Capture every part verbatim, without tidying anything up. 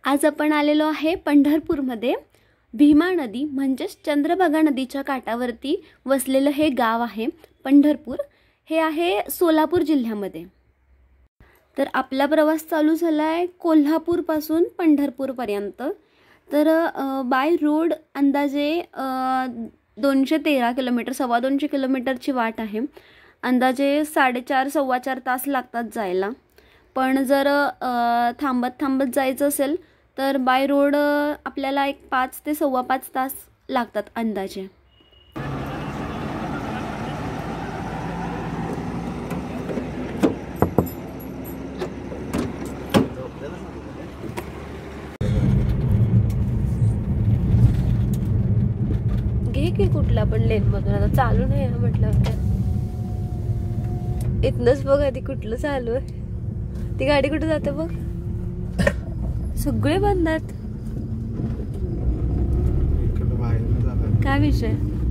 आज आपण आलेलो आहे पंढरपूरमध्ये। भीमा नदी म्हणजेच चंद्रभागा नदीच्या काठावरती वसलेलं हे गाव आहे पंढरपूर। हे आहे सोलापूर जिल्ह्यामध्ये। तर आपला प्रवास चालू झालाय कोल्हापूर पासून पंढरपूर पर्यंत। तर बाय रोड अंदाजे दोनशे तेरा किलोमीटर सव्वा दोनशे किलोमीटरची वाट आहे। अंदाजे साडेचार सव्वा चार तास लागतात जायला। पण जर थांबत थांबत जायचं असेल तर बाय रोड आपल्याला एक पाच ते सव्वा पाच तास लागतात अंदाजे। घे की कुठला पण लेन मधून, आता चालू नाही म्हटलं इथनच बघ आधी कुठलं चालू आहे। ती गाडी कुठे जाते बघ, सगळे बंद आहेत। काय विषय?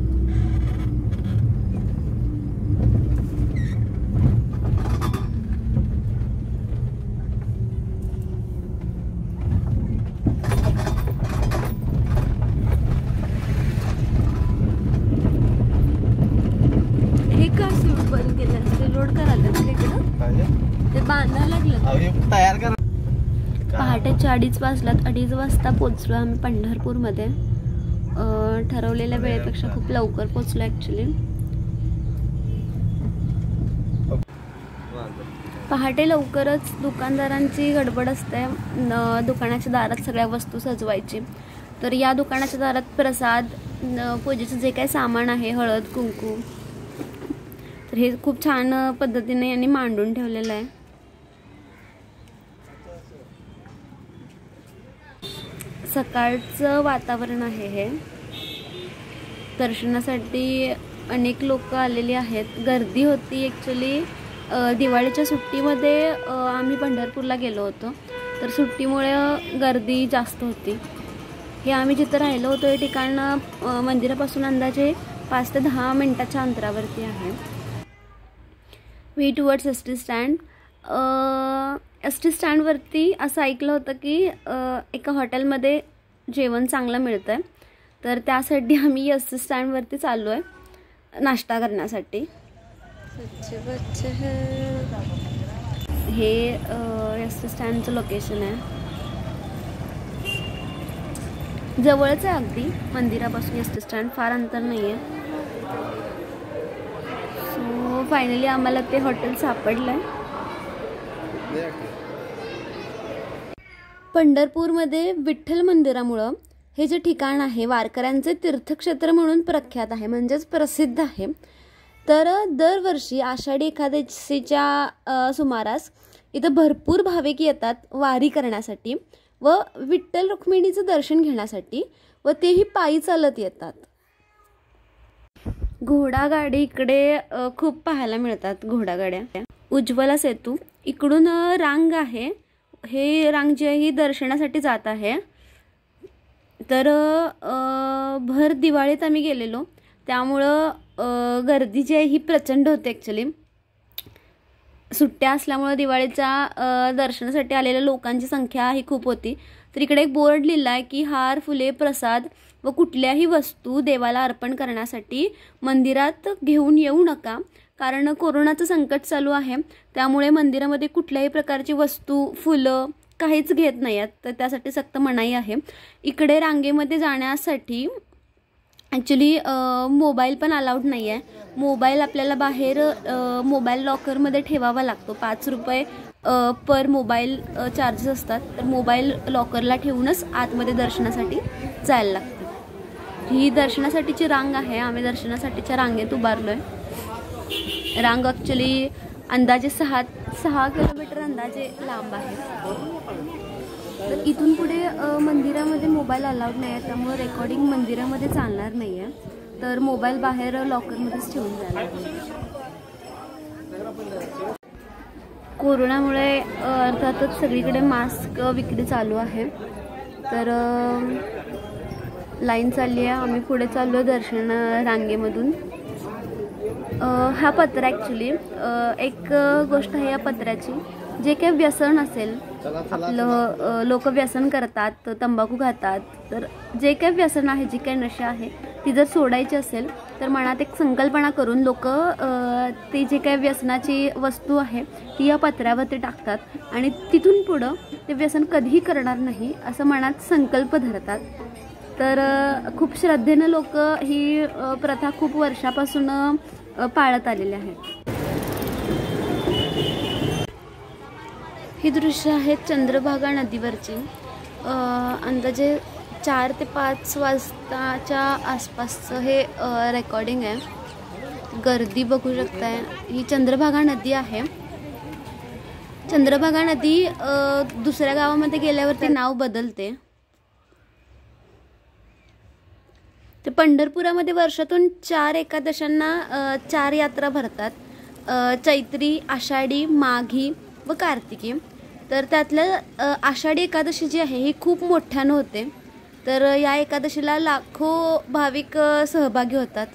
हे का सूट बंद केलं? ते लोड करायला ते बांधायला लागलं तयार कर। पहाटेच्या अडीच वाजल्यात, अडीच वाजता पोचलो आम्ही पंढरपूरमध्ये। ठरवलेल्या वेळेपेक्षा खूप लवकर पोचलो ॲक्च्युली। पहाटे लवकरच दुकानदारांची गडबड असते, दुकानाच्या दारात सगळ्या वस्तू सजवायची। तर या दुकानाच्या दारात प्रसाद, पूजेचं जे काही सामान आहे, हळद कुंकू, तर हे खूप छान पद्धतीने यांनी मांडून ठेवलेलं आहे। सकाळचं वातावरण आहे हे। दर्शनासाठी अनेक लोक आलेली आहेत, गर्दी होती ॲक्च्युली। दिवाळीच्या सुट्टीमध्ये आम्ही पंढरपूरला गेलो होतो, तर सुट्टीमुळे गर्दी जास्त होती। हे आम्ही जिथं राहिलो होतो हे ठिकाण मंदिरापासून अंदाजे पाच ते दहा मिनिटाच्या अंतरावरती आहे। Way towards S T stand. S T स्टँडवरती असं ऐकलं होतं की एका हॉटेलमध्ये जेवण चांगलं मिळतं आहे, तर त्यासाठी आम्ही एस टी स्टँडवरती चाललो आहे नाश्ता करण्यासाठी। हे एस टी स्टँडचं लोकेशन आहे, जवळच आहे अगदी मंदिरापासून एस टी स्टँड, फार अंतर नाही आहे। सो फायनली आम्हाला ते हॉटेल सापडलं आहे। पंढरपूरमध्ये विठ्ठल मंदिरामुळं हे जे ठिकाण आहे वारकऱ्यांचे तीर्थक्षेत्र म्हणून प्रख्यात आहे, म्हणजेच प्रसिद्ध आहे। तर दरवर्षी आषाढी एकादशीच्या सुमारास इथं भरपूर भाविक येतात वारी करण्यासाठी व विठ्ठल रुक्मिणीचं दर्शन घेण्यासाठी, व तेही पायी चालत येतात। घोडागाडी इकडे खूप पाहायला मिळतात, घोडागाड्या। उज्ज्वला सेतू इकडून रांग आहे, हे रांग जे ही दर्शनासाठी जात आहे। तर भर दिवाळीत आम्ही गेलेलो, त्यामुळं गर्दी जी आहे ही प्रचंड होते ॲक्च्युली। सुट्ट्या असल्यामुळे दिवाळीच्या दर्शनासाठी आलेल्या लोकांची संख्या ही खूप होती। तर इकडे एक बोर्ड लिहिला आहे की हार, फुले, प्रसाद व कुठल्याही वस्तू देवाला अर्पण करण्यासाठी मंदिरात घेऊन येऊ नका, कारण कोरोनाचं संकट चालू आहे, त्यामुळे मंदिरामध्ये कुठल्याही प्रकारची वस्तू, फुलं काहीच घेत नाही आहेत, तर त्यासाठी सक्त मनाई आहे। इकडे रांगेमध्ये जाण्यासाठी ॲक्च्युली मोबाईल पण अलाउड नाही आहे। मोबाईल आपल्याला बाहेर मोबाईल लॉकरमध्ये ठेवावा लागतो, पाच रुपये पर मोबाईल चार्जेस असतात। तर मोबाईल लॉकरला ठेवूनच आतमध्ये दर्शनासाठी जायला लागतं। ही दर्शनासाठीची रांग आहे, आम्ही दर्शनासाठीच्या रांगेत उभारलो आहे। रांग ॲक्च्युली अंदाजे सहा सहा किलोमीटर अंदाजे लांब आहे। तर इथून पुढे मंदिरामध्ये मोबाईल अलाउड नाही आहे, त्यामुळे रेकॉर्डिंग मंदिरामध्ये चालणार नाही आहे, तर मोबाईल बाहेर लॉकरमध्येच ठेवून जायला पाहिजे। कोरोनामुळे अर्थातच सगळीकडे मास्क विक्री चालू आहे, तर लाईन चालली आहे। आम्ही पुढे चाललो आहे दर्शन रांगेमधून। हा पत्रा ॲक्च्युली एक गोष्ट आहे या पत्र्याची, जे काही व्यसन असेल आपलं लोक व्यसन करतात, तंबाखू खातात. तर जे काही व्यसन आहे, जी काही नशा आहे ती जर सोडायची असेल तर मनात एक संकल्पना करून लोक ते जे काही व्यसनाची वस्तू आहे ती या पत्र्यावरती टाकतात आणि तिथून पुढं ते व्यसन कधीही करणार नाही असं मनात संकल्प धरतात. तर खूप श्रद्धेनं लोक ही प्रथा खूप वर्षापासून पाळत आलेली आहेत. ही दृश्य आहेत चंद्रभागा नदीवरची. अंदाजे चार ते पाच वाजताच्या आसपासचं हे रेकॉर्डिंग आहे. गर्दी बघू शकताय. ही चंद्रभागा नदी आहे. चंद्रभागा नदी दुसऱ्या गावामध्ये गेल्यावरती नाव बदलते. ते पंढरपुरामध्ये वर्षातून चार एकादशांना चार यात्रा भरतात. चैत्री, आषाढी, माघी व कार्तिकी. तर त्यातलं आषाढी एकादशी जी आहे ही खूप मोठ्यानं होते. तर या एकादशीला लाखो भाविक सहभागी होतात.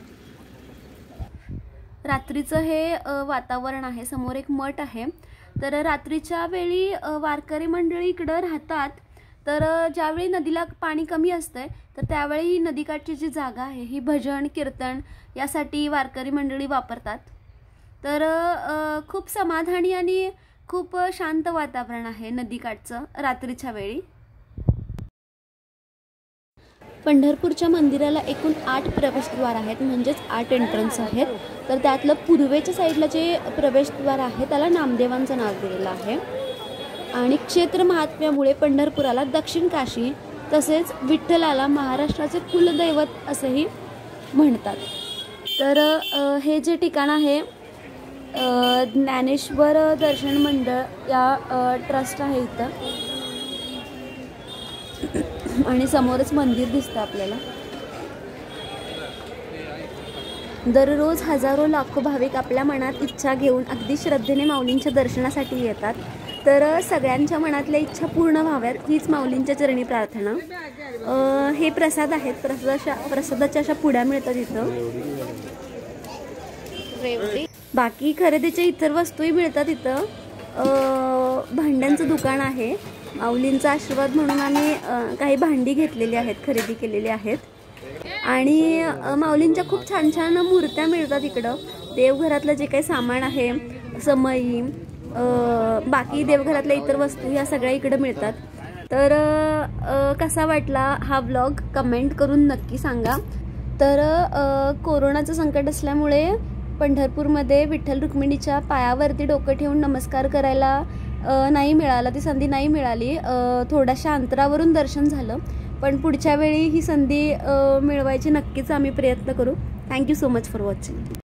रात्रीचं हे वातावरण आहे. समोर एक मठ आहे. तर रात्रीच्या वेळी वारकरी मंडळी इकडं राहतात. तर ज्यावेळी नदीला पाणी कमी असतंय तर त्यावेळी ही नदीकाठची जी जागा आहे ही भजन कीर्तन यासाठी वारकरी मंडळी वापरतात. तर खूप समाधानी आणि खूप शांत वातावरण आहे नदीकाठचं रात्रीच्या वेळी. पंढरपूरच्या मंदिराला एकूण आठ प्रवेशद्वार आहेत, म्हणजेच आठ एंट्रन्स आहेत. तर त्यातलं पूर्वेच्या साईडला जे प्रवेशद्वार आहे त्याला नामदेवांचं नाव दिलेलं आहे. आणि क्षेत्र महात्म्यामुळे पंढरपुराला दक्षिण काशी तसेच विठ्ठलाला महाराष्ट्राचे कुलदैवत असेही म्हणतात. तर हे जे ठिकाण आहे ज्ञानेश्वर दर्शन मंडळ या ट्रस्ट आहे इथं. आणि समोरच मंदिर दिसतं आपल्याला. दररोज हजारो लाखो भाविक आपल्या मनात इच्छा घेऊन अगदी श्रद्धेने माऊलींच्या दर्शनासाठी येतात. तर सगळ्यांच्या मनातल्या इच्छा पूर्ण व्हाव्यात हीच माऊलींच्या चरणी प्रार्थना. हे प्रसाद आहेत. प्रसादाच्या प्रसादाच्या अशा पुड्या मिळतात इथं. बाकी खरेदीच्या इतर वस्तूही मिळतात इथं. भांड्यांचं दुकान आहे. माऊलींचा आशीर्वाद म्हणून आम्ही काही भांडी घेतलेली आहेत, खरेदी केलेली आहेत. आणि माऊलींच्या खूप छान छान मूर्त्या मिळतात इकडं. देवघरातलं जे काही सामान आहे, समई, बाकी देवघरातल्या इतर वस्तू ह्या सगळ्या इकडं मिळतात. तर कसा वाटला हा व्लॉग कमेंट करून नक्की सांगा. तर कोरोनाचं संकट असल्यामुळे पंढरपूरमध्ये विठ्ठल रुक्मिणीच्या पायावरती डोकं ठेवून नमस्कार करायला नाही मिळाला, ती संधी नाही मिळाली. थोड्याशा अंतरावरून दर्शन झालं. पण पुढच्या वेळी ही संधी मिळवायची नक्कीच आम्ही प्रयत्न करू. Thank you so much for watching.